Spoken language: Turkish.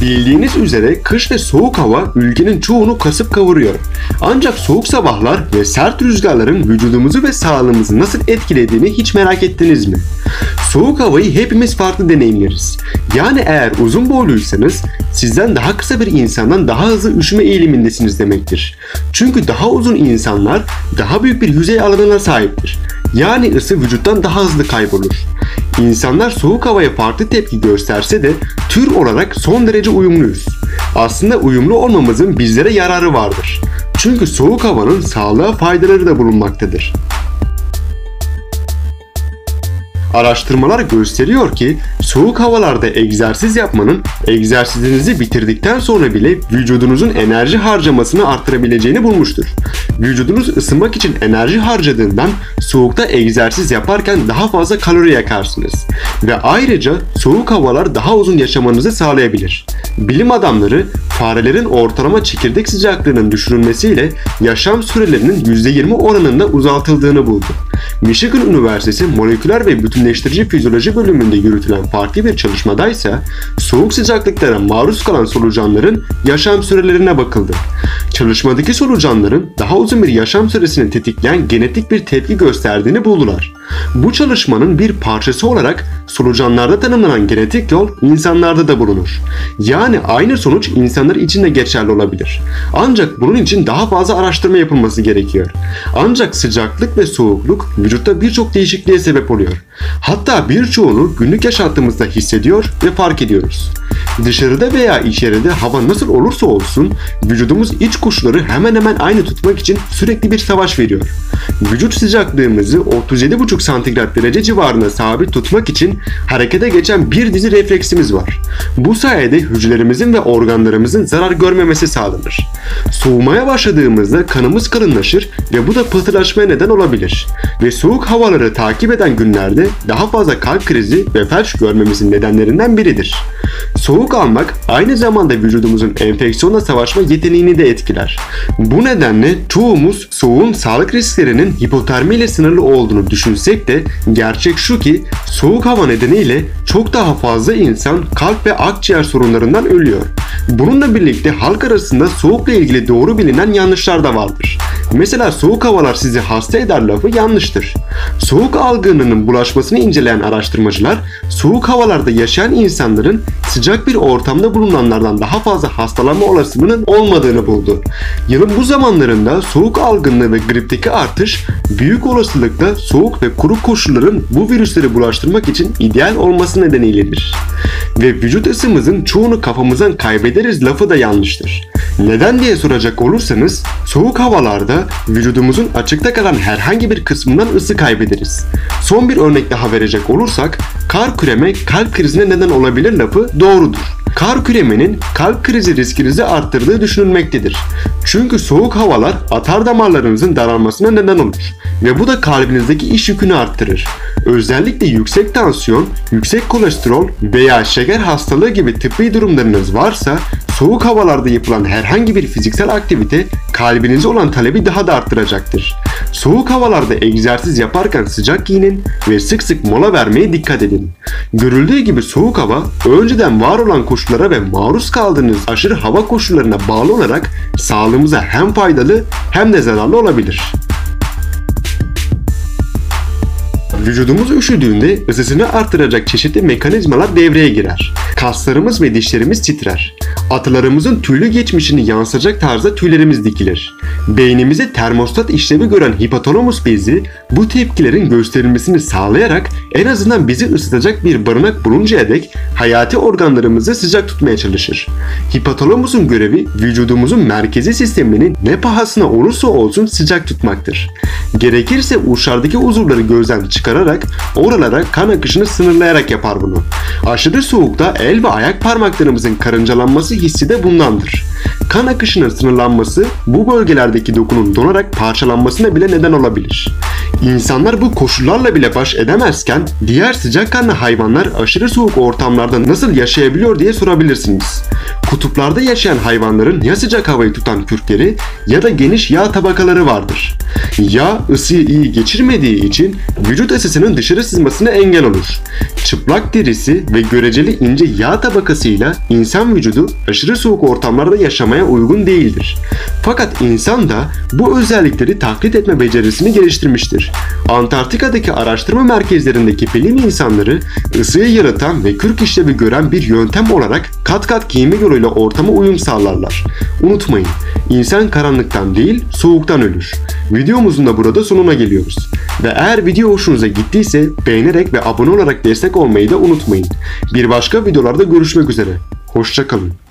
Bildiğiniz üzere kış ve soğuk hava ülkenin çoğunu kasıp kavuruyor. Ancak soğuk sabahlar ve sert rüzgarların vücudumuzu ve sağlığımızı nasıl etkilediğini hiç merak ettiniz mi? Soğuk havayı hepimiz farklı deneyimleriz. Yani eğer uzun boyluysanız sizden daha kısa bir insandan daha hızlı üşüme eğilimindesiniz demektir. Çünkü daha uzun insanlar daha büyük bir yüzey alanına sahiptir. Yani ısı vücuttan daha hızlı kaybolur. İnsanlar soğuk havaya farklı tepki gösterse de tür olarak son derece uyumluyuz. Aslında uyumlu olmamızın bizlere yararı vardır. Çünkü soğuk havanın sağlığa faydaları da bulunmaktadır. Araştırmalar gösteriyor ki soğuk havalarda egzersiz yapmanın egzersizinizi bitirdikten sonra bile vücudunuzun enerji harcamasını arttırabileceğini bulmuştur. Vücudunuz ısınmak için enerji harcadığından soğukta egzersiz yaparken daha fazla kalori yakarsınız. Ve ayrıca soğuk havalar daha uzun yaşamanızı sağlayabilir. Bilim adamları farelerin ortalama çekirdek sıcaklığının düşürülmesiyle yaşam sürelerinin %20 oranında uzaltıldığını buldu. Michigan Üniversitesi Moleküler ve Bütünleştirici Fizyoloji bölümünde yürütülen farklı bir çalışmadaysa soğuk sıcaklıklara maruz kalan solucanların yaşam sürelerine bakıldı. Çalışmadaki solucanların daha uzun bir yaşam süresini tetikleyen genetik bir tepki gösterdiğini buldular. Bu çalışmanın bir parçası olarak solucanlarda tanımlanan genetik yol insanlarda da bulunur. Yani aynı sonuç insanlar için de geçerli olabilir. Ancak bunun için daha fazla araştırma yapılması gerekiyor. Ancak sıcaklık ve soğukluk vücutta birçok değişikliğe sebep oluyor. Hatta birçoğunu günlük yaşantımızda hissediyor ve fark ediyoruz. Dışarıda veya içeride hava nasıl olursa olsun vücudumuz iç koşulları hemen hemen aynı tutmak için sürekli bir savaş veriyor. Vücut sıcaklığımızı 37,5 santigrat derece civarında sabit tutmak için harekete geçen bir dizi refleksimiz var. Bu sayede hücrelerimizin ve organlarımızın zarar görmemesi sağlanır. Soğumaya başladığımızda kanımız kalınlaşır ve bu da pıhtılaşmaya neden olabilir. Ve soğuk havaları takip eden günlerde daha fazla kalp krizi ve felç görmemizin nedenlerinden biridir. Soğuk almak aynı zamanda vücudumuzun enfeksiyonla savaşma yeteneğini de etkiler. Bu nedenle çoğumuz soğuğun sağlık risklerinin hipotermi ile sınırlı olduğunu düşünsek de gerçek şu ki soğuk hava nedeniyle çok daha fazla insan kalp ve akciğer sorunlarından ölüyor. Bununla birlikte halk arasında soğukla ilgili doğru bilinen yanlışlar da vardır. Mesela soğuk havalar sizi hasta eder lafı yanlıştır. Soğuk algınlığının bulaşmasını inceleyen araştırmacılar soğuk havalarda yaşayan insanların sıcak bir ortamda bulunanlardan daha fazla hastalanma olasılığının olmadığını buldu. Yılın bu zamanlarında soğuk algınlığı ve gripteki artış büyük olasılıkla soğuk ve kuru koşulların bu virüsleri bulaştırmak için ideal olması nedeniyledir. Ve vücut ısımızın çoğunu kafamızdan kaybederiz lafı da yanlıştır. Neden diye soracak olursanız soğuk havalarda vücudumuzun açıkta kalan herhangi bir kısmından ısı kaybederiz. Son bir örnek daha verecek olursak kar küreme kalp krizine neden olabilir lafı doğrudur. Kar küremenin kalp krizi riskinizi arttırdığı düşünülmektedir. Çünkü soğuk havalar atar damarlarınızın daralmasına neden olur ve bu da kalbinizdeki iş yükünü arttırır. Özellikle yüksek tansiyon, yüksek kolesterol veya şeker hastalığı gibi tıbbi durumlarınız varsa soğuk havalarda yapılan herhangi bir fiziksel aktivite kalbinize olan talebi daha da arttıracaktır. Soğuk havalarda egzersiz yaparken sıcak giyinin ve sık sık mola vermeye dikkat edin. Görüldüğü gibi soğuk hava önceden var olan koşullara ve maruz kaldığınız aşırı hava koşullarına bağlı olarak sağlığımıza hem faydalı hem de zararlı olabilir. Vücudumuz üşüdüğünde ısısını artıracak çeşitli mekanizmalar devreye girer. Kaslarımız ve dişlerimiz titrer. Atılarımızın tüylü geçmişini yansıtacak tarzda tüylerimiz dikilir. Beynimize termostat işlevi gören hipotalamus bezi bu tepkilerin gösterilmesini sağlayarak en azından bizi ısıtacak bir barınak buluncaya dek hayati organlarımızı sıcak tutmaya çalışır. Hipotalamusun görevi vücudumuzun merkezi sistemini ne pahasına olursa olsun sıcak tutmaktır. Gerekirse uçlardaki uzuvları gözden çıkararak oralara kan akışını sınırlayarak yapar bunu. Aşırı soğukta el ve ayak parmaklarımızın karıncalanması hissi de bundandır. Kan akışının sınırlanması bu bölgelerdeki dokunun donarak parçalanmasına bile neden olabilir. İnsanlar bu koşullarla bile baş edemezken diğer sıcakkanlı hayvanlar aşırı soğuk ortamlarda nasıl yaşayabiliyor diye sorabilirsiniz. Kutuplarda yaşayan hayvanların ya sıcak havayı tutan kürkleri ya da geniş yağ tabakaları vardır. Yağ ısıyı iyi geçirmediği için vücut ısısının dışarı sızmasına engel olur. Çıplak derisi ve göreceli ince yağ tabakasıyla insan vücudu aşırı soğuk ortamlarda yaşamaya uygun değildir. Fakat insan da bu özellikleri taklit etme becerisini geliştirmiştir. Antarktika'daki araştırma merkezlerindeki bilim insanları ısıyı yaratan ve kürk işlevi gören bir yöntem olarak kat kat giyinme yoluyla ortama uyum sağlarlar. Unutmayın, insan karanlıktan değil soğuktan ölür. Videomuzun da burada sonuna geliyoruz. Ve eğer video hoşunuza gittiyse beğenerek ve abone olarak destek olmayı da unutmayın. Bir başka videolarda görüşmek üzere. Hoşça kalın.